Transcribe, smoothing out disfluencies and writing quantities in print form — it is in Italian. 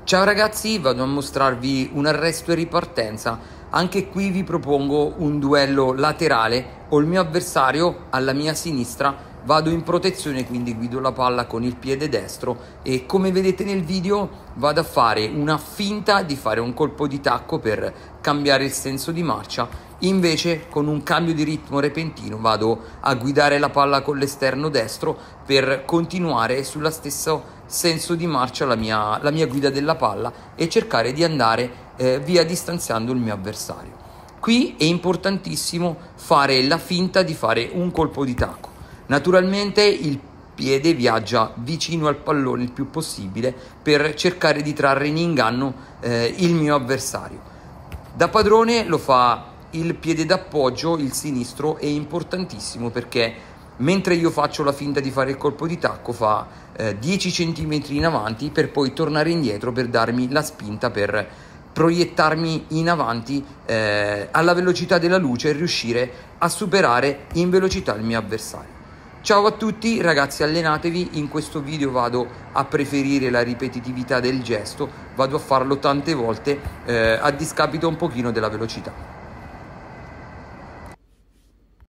Ciao ragazzi, vado a mostrarvi un arresto e ripartenza. Anche qui vi propongo un duello laterale. Ho il mio avversario alla mia sinistra, vado in protezione, quindi guido la palla con il piede destro e come vedete nel video vado a fare una finta di fare un colpo di tacco per cambiare il senso di marcia. Invece con un cambio di ritmo repentino vado a guidare la palla con l'esterno destro per continuare sulla stessa senso di marcia la mia guida della palla e cercare di andare via distanziando il mio avversario. Qui è importantissimo fare la finta di fare un colpo di tacco. Naturalmente il piede viaggia vicino al pallone il più possibile per cercare di trarre in inganno il mio avversario. Da padrone lo fa il piede d'appoggio, il sinistro, è importantissimo perché mentre io faccio la finta di fare il colpo di tacco fa 10 cm in avanti per poi tornare indietro per darmi la spinta per proiettarmi in avanti alla velocità della luce e riuscire a superare in velocità il mio avversario. Ciao a tutti ragazzi, allenatevi. In questo video vado a preferire la ripetitività del gesto, vado a farlo tante volte a discapito un pochino della velocità.